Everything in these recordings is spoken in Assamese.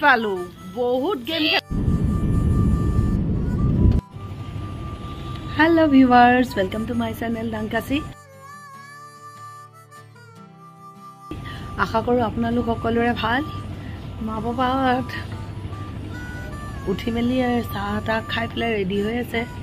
পালো বহুত game hello viewers welcome to my channel डांकासी आशा करूँ आपनालोक सकलोरे भाल मा बाबात उठी मेली चाह ताह खाई पे रेडी हो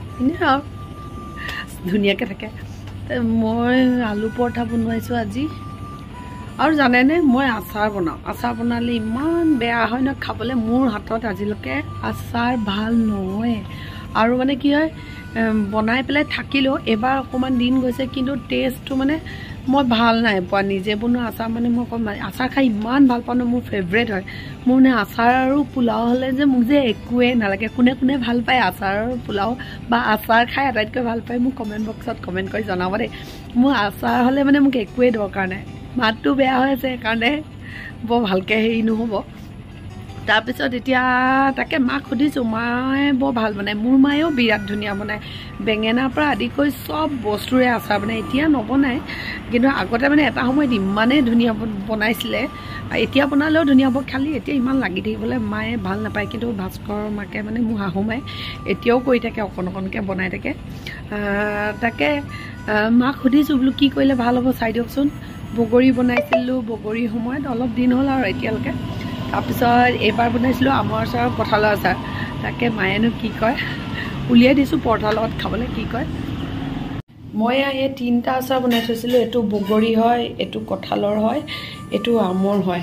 धुनिया थे मैं आलू पराठा बनवाइছো আজি और जाने मैं आचार बनाओ आचार बनाले इमान बेया है न खाबले मोर हाथत आजिलके आचार भाल नहय और माने कि है बनाई पेलाई থাকিলেও এবাৰ অকমান দিন গৈছে কিন্তু টেষ্টটো মানে মই ভাল নাই পোৱা নিজে বনোৱা আচাৰ মানে মই আচাৰ খাই ইমান ভাল পাওঁ মোৰ ফেভাৰিট হয় মোৰ নে আচাৰ আৰু পোলাও হলে যে মোক যে একোৱে নালাগে কোনে কোনে ভাল পায় আচাৰ আৰু পোলাও বা আচাৰ খাই আটাইতকৈ ভাল পায় মোক কমেন্ট বক্সত কমেন্ট কৰি জনাব দে মোৰ আচাৰ হলে মানে মোক একোৱে দৰকাৰ নাই মাতটো বেয়া হৈ আছে কাৰণে বৰ ভালকে হেৰি নহব তাৰপিছত এতিয়া তাকে মাক খুদিছো মায়ে বৰ ভাল বনায় মোৰ মায়েও বিৰাট ধুনীয়া বনায় বেঙেনাৰ পৰা আদি কৰি সব বস্তুৰে আচাৰ বনায় এতিয়া নবনায় কিন্তু আগতে মানে এটা সময়ত ইমানে ধুনীয়া বনাইছিলে এতিয়া বনালেও ধুনীয়া হ'ব খালি এতিয়া ইমান লাগি থাকিবলৈ মায়ে ভাল নাপায় কিন্তু ভাস্কৰ মাকে মানে মোৰ শাহু মায়ে এতিয়াও কৰি থাকে অকণ অকণকৈ বনাই থাকে তাকে মাক খুদিছো বোলো কি কৰিলে ভাল হ'ব চাই দিয়কচোন বগৰী বনাইছিলোঁ বগৰী সময়ত অলপ দিন হ'ল আৰু এতিয়ালৈকে তাৰপিছত এবাৰ বনাইছিলোঁ আমৰ আচাৰ আৰু কঁঠালৰ আচাৰ তাকে মায়েনো কি কয় উলিয়াই দিছোঁ পৰঠাৰ লগত খাবলৈ কি কয় মই এই তিনিটা আচাৰ বনাই থৈছিলোঁ এইটো বগৰী হয় এইটো কঁঠালৰ হয় এইটো আমৰ হয়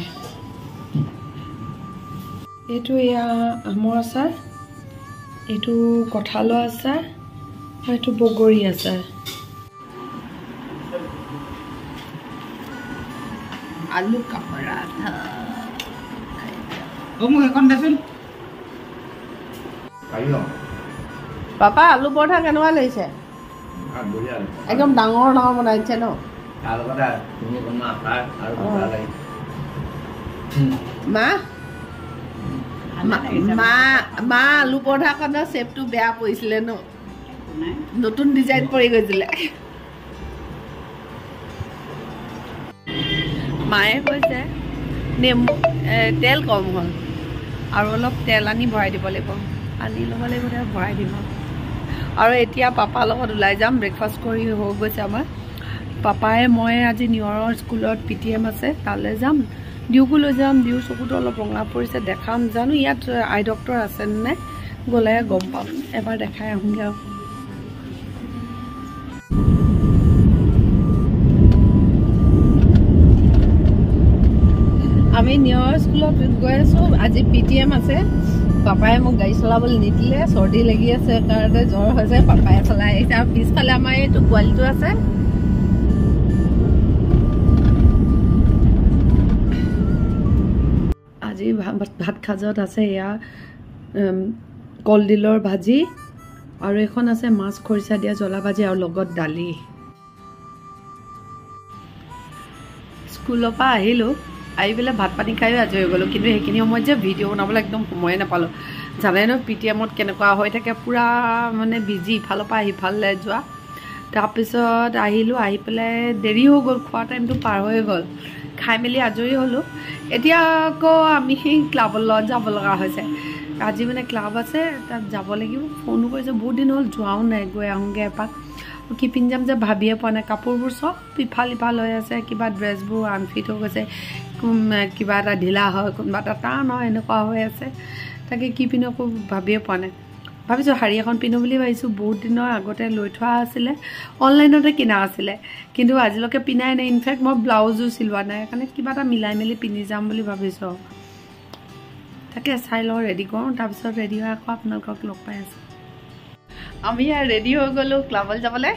এইটো এয়া আমৰ আচাৰ এইটো কঁঠালৰ আচাৰ আৰু এইটো বগৰী আচাৰ আলু का पराठा पापा आलू पराठा केनेকুৱা লাগিছে একদম ডাঙৰ ডাঙৰ বনাইছে ন মা মা মা আলু পৰাঠা কাৰণে শেপটো বেয়া পৰিছিলে ন নতুন ডিজাইন পৰি গৈছিলে মায়ে কৈছে নেমু তেল কম হ'ল আৰু অলপ তেল আনি ভৰাই দিব লাগিব আনি ল'ব লাগিব ভৰাই দিব আৰু এতিয়া পাপাৰ লগত ওলাই যাম ব্ৰেকফাষ্ট কৰি হৈ গৈছে আমাৰ পাপাই মই আজি নিউয়ৰৰ স্কুলত PTM আছে তালৈ যাম দিউকো লৈ যাম দিউ চকুটো অলপ ৰঙা পৰিছে দেখাম জানো ইয়াত আই ডক্টৰ আছে নে গ'লে গম পাম এবাৰ দেখাই আহোঁগৈ আৰু আমি নিউয়ৰ স্কুলত গৈ আছো আজি PTM আছে পাপাই মোক গাড়ী চলাবলৈ নিদিলে চৰ্দি লাগি আছে কাৰণে জ্বৰ হৈছে পাপাই চলাই আহিছে আৰু পিছফালে আমাৰ এইটো পোৱালিটো আছে আজি ভাত খাজত আছে এয়া কলডিলৰ ভাজি আৰু এখন আছে মাছ খৰিচা দিয়া জ্বলা ভাজি আৰু লগত দালি স্কুলৰ পৰা আহিলোঁ আহি পেলাই ভাত পানী খাইও আজৰি হৈ গ'লোঁ কিন্তু সেইখিনি সময়ত যে ভিডিঅ' বনাবলৈ একদম সময়ে নাপালোঁ জানে ন PTMত কেনেকুৱা হৈ থাকে পূৰা মানে বিজি ইফালৰ পৰা সিফালে যোৱা তাৰপিছত আহিলোঁ আহি পেলাই দেৰি হৈ গ'ল খোৱা টাইমটো পাৰ হৈ গ'ল খাই মেলি আজৰি হ'লোঁ এতিয়া আকৌ আমি ক্লাবত যাব লগা হৈছে আজি মানে ক্লাব আছে তাত যাব লাগিব ফোনো কৰিছে বহুত দিন হ'ল যোৱাও নাই গৈ আহোঁগৈ এপাক কি পিন্ধি যাম যে ভাবিয়ে পোৱা নাই কাপোৰবোৰ চব ইফাল ইফাল হৈ আছে কিবা ড্ৰেছবোৰ আনফিট হৈ গৈছে কিবা এটা ঢিলা হয় কোনোবা এটা টান হয় এনেকুৱা হৈ আছে তাকে কি পিন্ধো আকৌ ভাবিয়ে পোৱা নাই ভাবিছোঁ শাৰী এখন পিন্ধো বুলি ভাবিছোঁ বহুত দিনৰ আগতে লৈ থোৱা আছিলে অনলাইনতে কিনা আছিলে কিন্তু আজিলৈকে পিন্ধাই নাই ইনফেক্ট মই ব্লাউজো চিলোৱা নাই সেইকাৰণে কিবা এটা মিলাই মেলি পিন্ধি যাম বুলি ভাবিছোঁ তাকে চাই লওঁ ৰেডি কৰোঁ তাৰপিছত ৰেডি হৈ আকৌ আপোনালোকক লগ পাই আছোঁ আমি ৰেডি হৈ গ'লোঁ ক্লাবলৈ যাবলৈ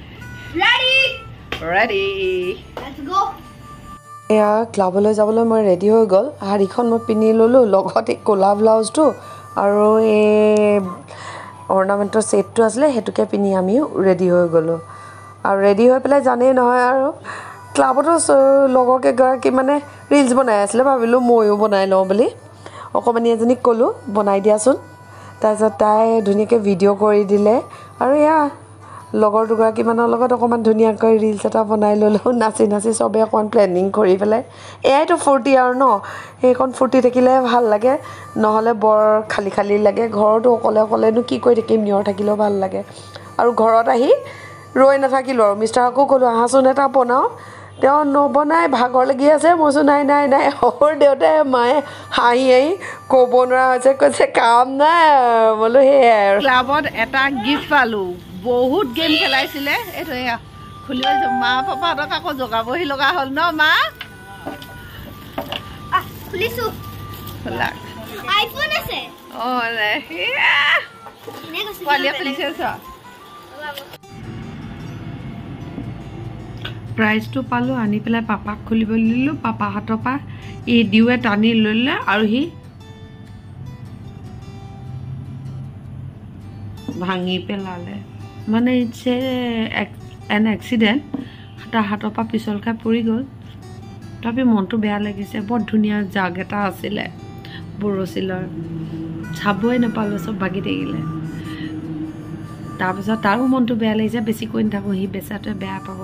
ৰেডি লেটছ গো এয়া ক্লাবলৈ যাবলৈ মই ৰেডি হৈ গ'ল শাড়ীখন মই পিন্ধি ল'লোঁ লগত এই ক'লা ব্লাউজটো আৰু এই অৰ্ণামেণ্টৰ ছেটটো আছিলে সেইটোকে পিন্ধি আমিও ৰেডি হৈ গ'লোঁ আৰু ৰেডি হৈ পেলাই জানেই নহয় আৰু ক্লাবতো লগৰ কেইগৰাকী মানে ৰিলছ বনাই আছিলে ভাবিলোঁ ময়ো বনাই লওঁ বুলি অকণমানি এজনীক ক'লোঁ বনাই দিয়াচোন তাৰপিছত তাই ধুনীয়াকৈ ভিডিঅ' কৰি দিলে আৰু এয়া লগৰ দুগৰাকীমানৰ লগত অকণমান ধুনীয়াকৈ ৰিলছ এটা বনাই ল'লোঁ নাচি নাচি চবেই অকণমান প্লেনিং কৰি পেলাই এয়াইতো ফূৰ্তি আৰু ন সেইকণ ফূৰ্তি থাকিলে ভাল লাগে নহ'লে বৰ খালী খালী লাগে ঘৰতো অকলে অকলেনো কি কৰি থাকিম নিয়ৰ থাকিলেও ভাল লাগে আৰু ঘৰত আহি ৰৈ নাথাকিলোঁ আৰু মিষ্টাৰকো ক'লোঁ আহাচোন এটা বনাওঁ তেওঁ নবনাই ভাগৰ লাগি আছে মই কৈছোঁ নাই নাই নাই সৰু দেউতাই মায়ে হাঁহি হাঁহি ক'ব নোৱাৰা হৈছে কৈছে কাম নাই বোলো সেয়াই আৰু ক্লাবত এটা গিফ্ট পালোঁ বহুত গেম খেলাইছিলে এইটো এয়া খুলি পাইছোঁ মা পাপাহঁতক আকৌ জগাবহি লগা হ'ল ন মা খুলিছোঁ আইফোন আছে পোৱালীয়ে খুলিছে চোৱা প্ৰাইজটো পালোঁ আনি পেলাই পাপাক খুলিবলৈ দিলোঁ পাপা হাতৰ পৰা ই দিওৱে টানি লৈ ল'লে আৰু সি ভাঙি পেলালে মানে ইটছ এন এক্সিডেণ্ট তাৰ হাতৰ পৰা পিছল খাই পৰি গ'ল তথাপি মনটো বেয়া লাগিছে বৰ ধুনীয়া জাগ এটা আছিলে বৰচিলৰ চাবই নাপালোঁ চব ভাগি থাকিলে তাৰপিছত তাৰো মনটো বেয়া লাগিছে বেছি কৈ নাথাকোঁ সি বেচাটোৱে বেয়া পাব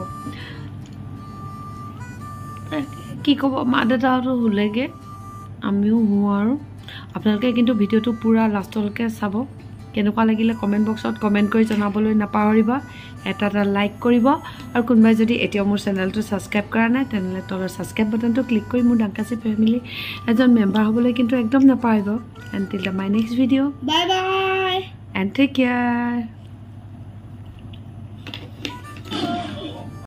কি ক'ব মা দেউতাহঁতো শুলেগৈ আমিও শুওঁ আৰু আপোনালোকে কিন্তু ভিডিঅ'টো পূৰা লাষ্টলৈকে চাব কেনেকুৱা লাগিলে কমেণ্ট বক্সত কমেণ্ট কৰি জনাবলৈ নাপাহৰিব এটা লাইক কৰিব আৰু কোনোবাই যদি এতিয়াও মোৰ চেনেলটো ছাবস্ক্ৰাইব কৰা নাই তেনেহ'লে তলৰ ছাবস্ক্ৰাইব বাটনটো ক্লিক কৰি মোৰ ডাংকাচি ফেমিলি এজন মেম্বাৰ হ'বলৈ কিন্তু একদম নাপাহৰিব and till the my next video' bye bye and take care